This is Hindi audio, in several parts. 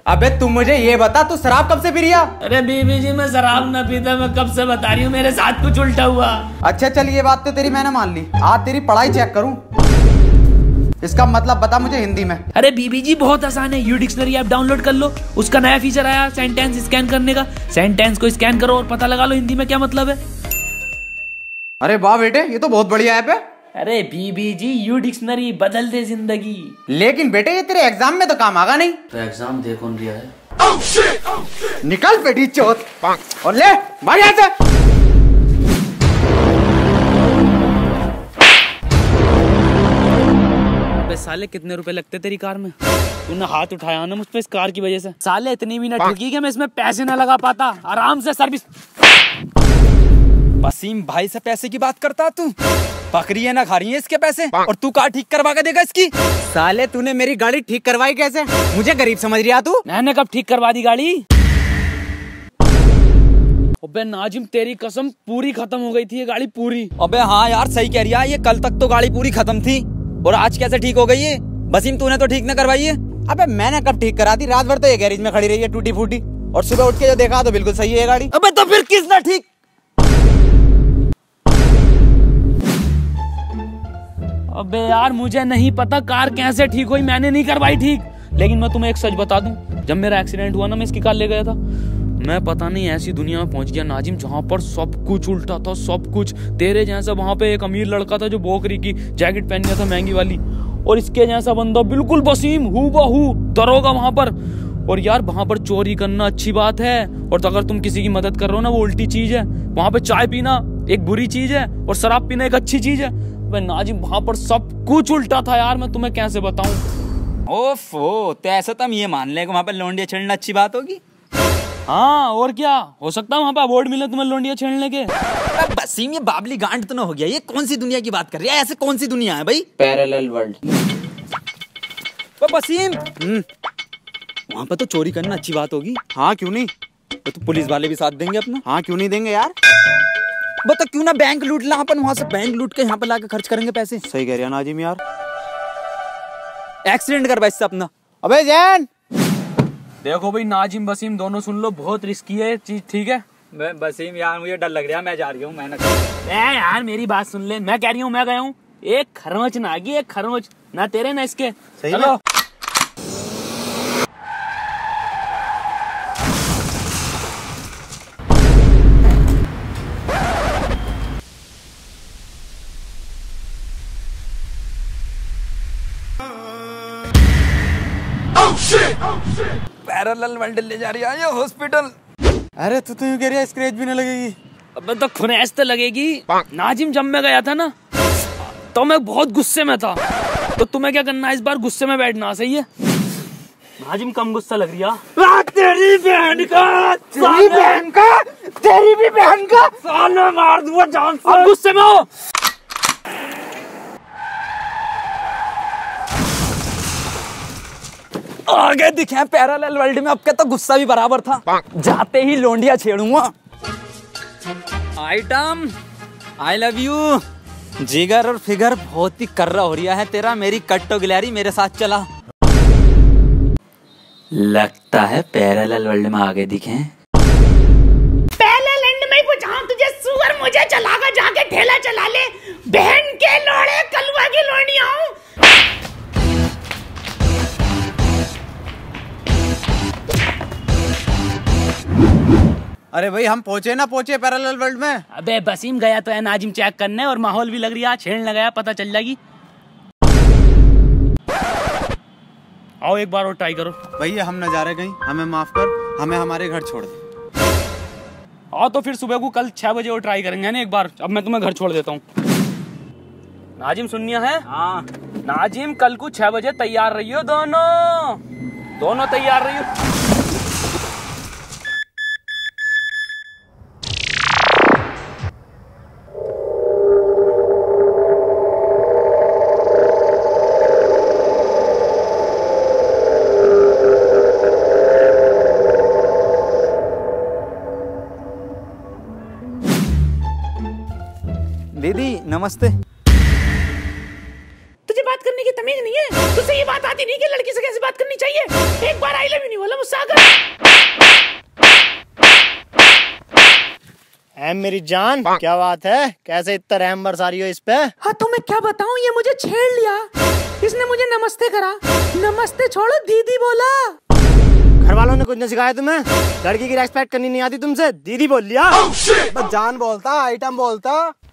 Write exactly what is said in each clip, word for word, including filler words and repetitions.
अबे तू मुझे ये बता, तू शराब कब से पी रिया? अरे बीबी जी मैं शराब न पीता, मैं कब से बता रही हूँ, मेरे साथ कुछ उल्टा हुआ। अच्छा चल ये बात तो तेरी मैंने मान ली, आज तेरी पढ़ाई चेक करूँ। इसका मतलब बता मुझे हिंदी में। अरे बीबी जी बहुत आसान है, यू डिक्शनरी ऐप डाउनलोड कर लो, उसका नया फीचर आया सेंटेंस स्कैन करने का। सेंटेंस को स्कैन करो और पता लगा लो हिंदी में क्या मतलब है। अरे वाह बेटे, ये तो बहुत बढ़िया ऐप है। अरे बीबी जी यू डिक्शनरी बदल दे जिंदगी। लेकिन बेटे ये तेरे एग्जाम में तो काम आगा नहीं। तो एग्जाम दे कौन लिया है? oh, shit, oh, shit. निकल बेटी चौथ और ले भाग यहाँ से। अबे साले कितने रुपए लगते तेरी कार में? तूने हाथ उठाया ना मुझ पे इस कार की वजह से। साले इतनी भी ना ठगी कि मैं इसमें पैसे ना लगा पाता, आराम से सर्विस। वसीम भाई से पैसे की बात करता तू? बकरियां ना खा रही है इसके पैसे, और तू कार ठीक करवा के देगा इसकी? साले तूने मेरी गाड़ी ठीक करवाई कैसे? मुझे गरीब समझ रहा तू? मैंने कब ठीक करवा दी गाड़ी? अबे नाजिम तेरी कसम पूरी खत्म हो गई थी ये गाड़ी पूरी। अबे हाँ यार सही कह रही है, ये कल तक तो गाड़ी पूरी खत्म थी और आज कैसे ठीक हो गई है? वसीम तूने तो ठीक न करवाई है। अबे मैंने कब ठीक करा दी? रात भर तो ये गैरेज में खड़ी रही है टूटी फूटी, और सुबह उठ के जो देखा तो बिल्कुल सही है गाड़ी। अबे तो फिर किसने ठीक? अबे यार मुझे नहीं पता कार कैसे ठीक हुई, मैंने नहीं करवाई ठीक। लेकिन मैं तुम्हें एक सच बता दूं, जब मेरा एक्सीडेंट हुआ ना मैं इसकी कार ले गया था, मैं पता नहीं ऐसी दुनिया में पहुंच गया नाजिम जहां पर सब कुछ उल्टा था, सब कुछ। तेरे जैसा वहां पे एक अमीर लड़का था जो बोकरी की जैकेट पहन गया था महंगी वाली, और इसके जैसा बंदा बिल्कुल वसीम हूबहू दरोगा वहां पर। और यार वहां पर चोरी करना अच्छी बात है, और तो अगर तुम किसी की मदद कर रहे हो ना वो उल्टी चीज है। वहां पे चाय पीना एक बुरी चीज है और शराब पीना एक अच्छी चीज है। भाई नाजिम वहां पर सब कुछ उल्टा था यार, मैं तुम्हें कैसे बताऊं। ओफो, तो ऐसा तो हम ये मान ले वहाँ पे लौंडिया छेड़ना अच्छी बात होगी। हाँ और क्या हो सकता है, वहाँ पे अवार्ड मिले तुम्हें लौंडिया छेड़ने के। वसीम ये बाबली गांड तो ना हो गया? ये कौन सी दुनिया की बात कर रही है? ऐसे कौन सी दुनिया है भाई? Parallel world. वसीम वहाँ पे तो चोरी करना अच्छी बात होगी। हाँ क्यों नहीं? तो, तो पुलिस वाले भी साथ देंगे अपना। हाँ क्यों नहीं देंगे यार। बता क्यों ना बैंक लूट ला अपन, वहाँ से बैंक लूट के यहाँ पे लाके खर्च करेंगे पैसे। सही कह रहे हैं नाजिम यार। एक्सीडेंट करवा इससे अपना। अबे जैन देखो भाई नाजिम वसीम दोनों सुन लो, बहुत रिस्की है चीज, ठीक है? वसीम यार मुझे डर लग रहा है, मैं जा रही हूँ। मैं यार मेरी बात सुन ले, मैं कह रही हूँ मैं गया हूँ, एक खरमच ना आगी, एक खरमच ना तेरे ना इसके। सही चलो पैरेलल वर्ल्ड ले जा रही है हॉस्पिटल। अरे तू तो यूं कह रही है स्क्रैच भी न लगेगी? अबे तो खुनेस तो लगेगी। नाजिम जब मैं गया था ना तो मैं बहुत गुस्से में था, तो तुम्हें क्या करना है इस बार गुस्से में बैठना, सही है? नाजिम कम गुस्सा लग रही है। तेरी बहन का, तेरी बहन का, तेरी भी बहन का साले मार दूंगा जान से। अब गुस्से में हो। आगे दिखे पैरेलल वर्ल्ड में, अब के तो गुस्सा भी बराबर था, जाते ही लोंडिया छेड़ूंगा। Item I love you. जिगर और फिगर बहुत ही कर्रा हो रहा है तेरा, मेरी कट्टो गिलहरी मेरे साथ चला। लगता है पैरेलल वर्ल्ड में आगे दिखे। पैरेलल वर्ल्ड में पूछा तुझे सुअर, मुझे चलागा जाके ठेला चला ले, बहन के लोड़े कलवा की लोड़िया हूँ। अरे भाई हम पहुंचे ना पहुंचे पैरेलल वर्ल्ड में? अबे वसीम गया तो है नाजिम चेक करने, और माहौल भी लग रही है छेड़ने गया, पता चल जाएगी। आओ एक बार और ट्राई करो। भैया हम न जा रहे कहीं, हमें माफ कर, हमें हमारे घर छोड़ दे। आओ तो फिर सुबह को कल छह बजे और ट्राई करेंगे ना एक बार। अब मैं तुम्हें घर छोड़ देता हूँ। नाजिम सुनिया है? हाँ नाजिम कल को छह बजे तैयार रहियो, दोनों दोनों तैयार रहियो। दीदी नमस्ते। तुझे बात करने की तमीज नहीं है? तुझसे ये बात आती नहीं कि लड़की से कैसे बात करनी चाहिए? एक बार आई लव यू नहीं बोला मुझसे आकर। है मेरी जान, क्या बात है? कैसे इतना रहम बरसा रही हो इस पे? हाँ तो मैं क्या बताऊँ, ये मुझे छेड़ लिया। इसने मुझे नमस्ते करा। नमस्ते छोड़ो, दीदी बोला। घर वालों ने कुछ नहीं सिखाया तुम्हें? लड़की की रेस्पेक्ट करनी नहीं आती तुमसे? दीदी बोल लिया। बस जान बोलता, आइटम बोलता।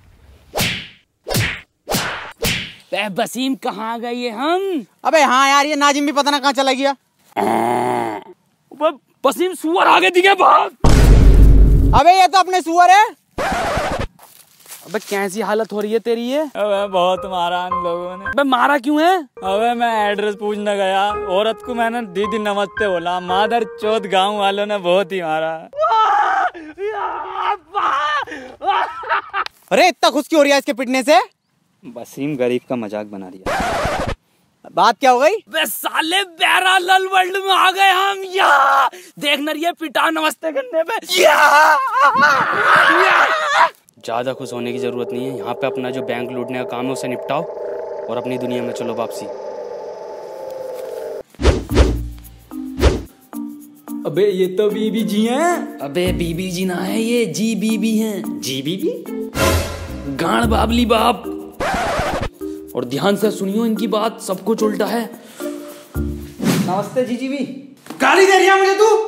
बे बसीम कहाँ गए ये हम? अबे हाँ यार, ये नाजिम भी पता ना कहाँ चला गया। बे बसीम सुअर आगे दिखे भाग। अबे ये तो अपने सुअर है। अबे कैसी हालत हो रही है तेरी ये? अबे बहुत मारा इन लोगों ने। अबे मारा क्यों है? अबे मैं एड्रेस पूछने गया, औरत को मैंने दीदी नमस्ते बोला, मादर चौथ गांव वालों ने बहुत ही मारा। अरे इतना खुश क्यों हो रही है इसके पिटने से? वसीम गरीब का मजाक बना रही। बात क्या हो गई? बे साले पैरालल वर्ल्ड में आ गए हम। या देख न ये पिटा नमस्ते करने पे। ज्यादा खुश होने की जरूरत नहीं है। यहाँ पे अपना जो बैंक लूटने का काम है उसे निपटाओ और अपनी दुनिया में चलो वापसी। अबे ये तो बीबी जी हैं। अबे बीबी जी ना है, ये जी बीबी हैं। जी बीबी गाड़ बाबली बाप। और ध्यान से सुनियो इनकी बात, सब कुछ उल्टा है। नमस्ते जीजी भी। गाली दे रही है मुझे तू?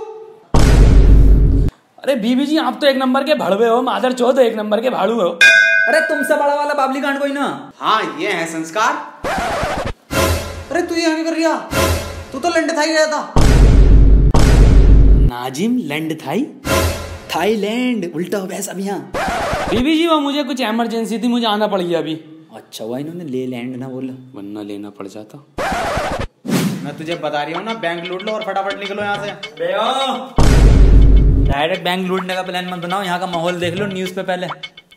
अरे बीबी जी आप तो एक नंबर के भड़वे हो, मादर चौथ एक नंबर के भाड़ू हो। अरे तुमसे बड़ा वाला बाबली कांड कोई ना। हाँ ये है संस्कार। अरे तू यहाँ क्या कर रही है? तू तो लंड थाई गया था। नाजिम लंड थाई? थाईलैंड उल्टा हो वैसा भी। यहाँ बीबी जी वो मुझे कुछ इमरजेंसी थी, मुझे आना पड़ गया अभी। अच्छा हुआ इन्होंने ले लैंड ना बोला, वरना लेना पड़ जाता। मैं तुझे बता रही हूँ ना, बैंक लूट लो और फटाफट निकलो यहाँ से। डायरेक्ट बैंक लूटने का प्लान मत बनाओ, यहाँ का माहौल देख लो न्यूज़ पे पहले।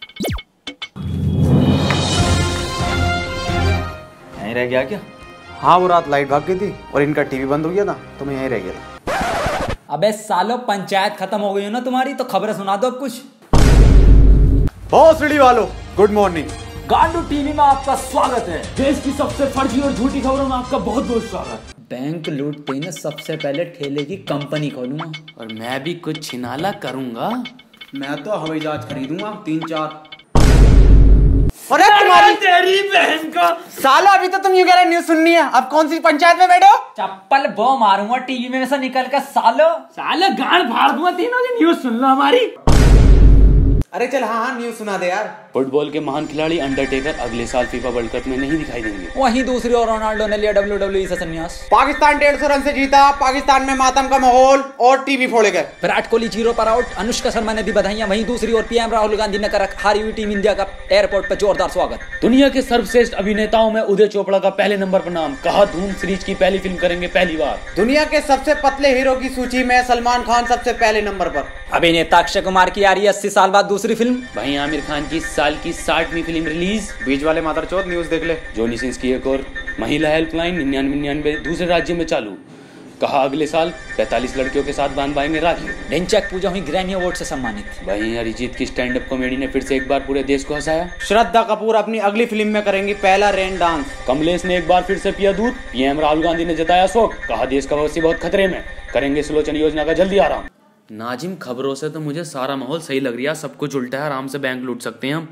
यहीं रह गया क्या? हाँ वो रात लाइट भाग गई थी और इनका टीवी बंद हो गया था तो मैं यहीं रह गया था। अबे सालो पंचायत खत्म हो गई हो ना तुम्हारी, तो खबरें सुना दो अब कुछ। भोसड़ी वालों गुड मॉर्निंग। गांडू टीवी में आपका स्वागत है। देश की सबसे फर्जी और झूठी खबरों में आपका बहुत बहुत स्वागत। बैंक लूटते ही ना सबसे पहले ठेले की कंपनी खोलूंगा और मैं भी कुछ छिनाला करूंगा। मैं तो हवाई जहाज खरीदूंगा तीन चार। अरे तुम्हारी तेरी बहन का साला, अभी तो तुम यूं कह रहे न्यूज सुननी है, अब कौन सी पंचायत में बैठे हो? चप्पल वो मारूंगा टीवी में से निकल कर सालो। साले गांड फाड़ दूंगा तीनों दिन, न्यूज सुन लो हमारी। अरे चल हाँ हाँ न्यूज सुना दे यार। फुटबॉल के महान खिलाड़ी अंडरटेकर अगले साल फीफा वर्ल्ड कप में नहीं दिखाई देंगे। वहीं दूसरी ओर रोनाल्डो ने लिया डब्ल्यू डब्ल्यू ई से संन्यास। पाकिस्तान डेढ़ सौ रन से जीता, पाकिस्तान में मातम का माहौल और टीवी फोड़े गए। विराट कोहली जीरो पर आउट, अनुष्का शर्मा ने दी बधाइयां। वहीं दूसरी ओर पीएम राहुल गांधी ने करा हारी हुई टीम इंडिया का एयरपोर्ट पर जोरदार स्वागत। दुनिया के सर्वश्रेष्ठ अभिनेताओं में उदय चोपड़ा का पहले नंबर पर नाम, कहा धूम सीरीज की पहली फिल्म करेंगे पहली बार। दुनिया के सबसे पतले हीरो की सूची में सलमान खान सबसे पहले नंबर पर। अभिनेता अक्षय कुमार की आ रही है अस्सी साल बाद दूसरी फिल्म। वहीं आमिर खान की साल की साठवीं फिल्म रिलीज। बीच वाले मादर चौथ न्यूज देख ले। जॉनी सिंस की एक और महिला हेल्पलाइन निन्यानवे निन्यानवे दूसरे राज्य में चालू, कहा अगले साल पैंतालीस लड़कियों के साथ बांध पाएंगे राखी। ढिंचैक पूजा हुई ग्रैमी अवार्ड से सम्मानित। वहीं अरिजीत की स्टैंड अप कॉमेडी ने फिर से एक बार पूरे देश को हंसाया। श्रद्धा कपूर अपनी अगली फिल्म में करेंगी पहला रेन डांस। कमलेश ने एक बार फिर से पिया दूध। पीएम राहुल गांधी ने जताया शोक, कहा देश का भविष्य बहुत खतरे में, करेंगे सुलोचन योजना का जल्दी आराम। नाजिम खबरों से तो मुझे सारा माहौल सही लग रहा है, सब कुछ उल्टा है, आराम से बैंक लूट सकते हैं हम।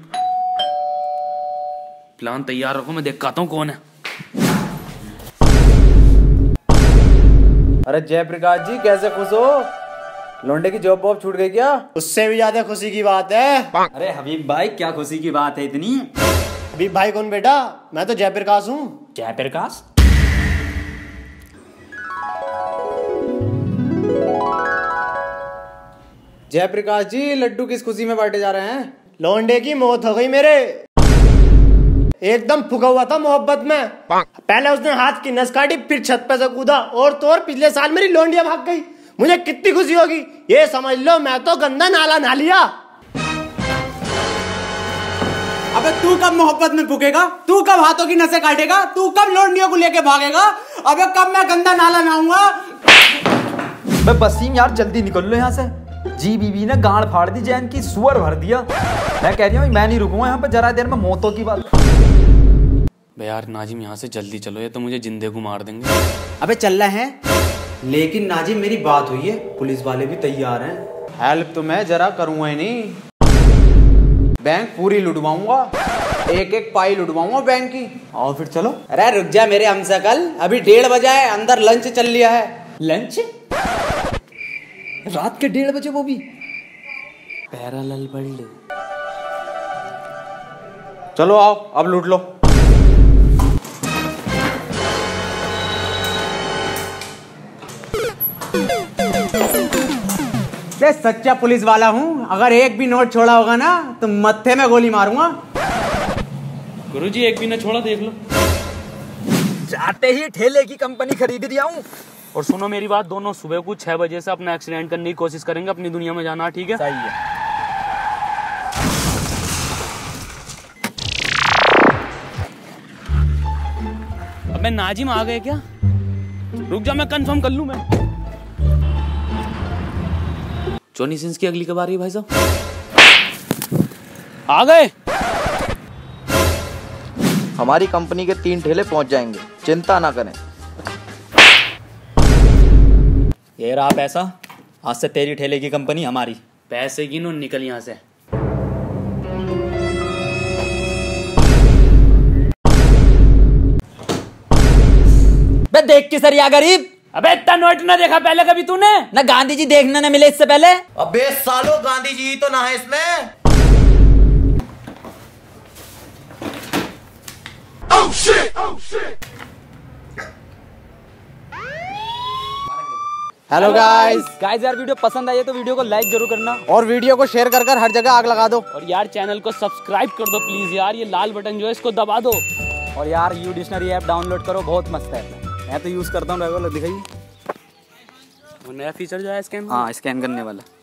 प्लान तैयार रखो, मैं देख आता हूँ कौन है। अरे जयप्रकाश जी कैसे खुश हो? लौंडे की जॉब वॉब छूट गई क्या? उससे भी ज्यादा खुशी की बात है। अरे हबीब भाई क्या खुशी की बात है इतनी? हबीब भाई कौन बेटा? मैं तो जयप्रकाश हूँ। जयप्रकाश? जयप्रकाश जी लड्डू किस खुशी में बांटे जा रहे हैं? लौंडे की मौत हो गई मेरे, एकदम फुका हुआ था मोहब्बत में। पहले उसने हाथ की नस काटी, फिर छत पे से कूदा, और तो और पिछले साल मेरी लौंडिया भाग गई। मुझे कितनी खुशी होगी ये समझ लो, मैं तो गंदा नाला ना लिया। अबे तू कब मोहब्बत में फूकेगा? तू कब हाथों की नसें काटेगा? तू कब लौंडियों को लेके भागेगा? अबे कब मैं गंदा नाला नहाऊंगा? बे वसीम यार जल्दी निकल लो यहाँ से। जी बीबी ने गांड फाड़ दी, जैन की सुअर भर दिया। मैं कह रही हूँ मैं नहीं रुकूंगा यहाँ पे, जरा देर में मौतों की बात। बे यार नाजिम यहाँ से जल्दी चलो, ये तो मुझे जिंदे को मार देंगे। अबे चल रहे हैं, लेकिन नाजिम मेरी बात हुई है, पुलिस वाले भी तैयार हैं। हेल्प तो मैं जरा करूंगा ही नहीं, बैंक पूरी लुटवाऊंगा, एक एक पाई लुटवाऊंगा बैंक की। और फिर चलो। अरे रुक जा मेरे हमसकल, अभी डेढ़ बजा है, अंदर लंच चल लिया है। लंच रात के डेढ़ बजे, वो भी पैरालल वर्ल्ड। चलो आओ अब लूट लो। मैं सच्चा पुलिस वाला हूँ, अगर एक भी नोट छोड़ा होगा ना तो मत्थे में गोली मारूंगा। गुरुजी एक भी न छोड़ा, देख लो। जाते ही ठेले की कंपनी खरीद दिया हूँ। और सुनो मेरी बात, दोनों सुबह को छह बजे से अपना एक्सीडेंट करने की कोशिश करेंगे, अपनी दुनिया में जाना, ठीक है? सही है। अबे नाजिम आ गए क्या? रुक जा मैं कंफर्म कर लूं। मैं जॉनी सिंस की अगली कब आ रही है भाई साहब? आ गए। हमारी कंपनी के तीन ठेले पहुंच जाएंगे, चिंता ना करें। ये रहा पैसा, आज से तेरी ठेले की कंपनी हमारी। पैसे गिनो, निकल यहाँ से। बे देख के सरिया गरीब। अबे इतना नोट ना देखा पहले कभी तूने? ना गांधी जी देखने न मिले इससे पहले। अबे सालो गांधी जी तो ना है इसमें। oh shit! oh shit! Hello guys. Guys यार वीडियो पसंद आई है तो वीडियो को लाइक जरूर करना, और वीडियो को शेयर कर कर हर जगह आग लगा दो। और यार चैनल को सब्सक्राइब कर दो प्लीज यार, ये लाल बटन जो है इसको दबा दो। और यार यू डिक्शनरी ऐप डाउनलोड करो, बहुत मस्त है। मैं तो यूज करता हूँ रेगुलर। दिखाइए वो नया फीचर जो है स्कैन। हाँ, स्कैन करने वाला।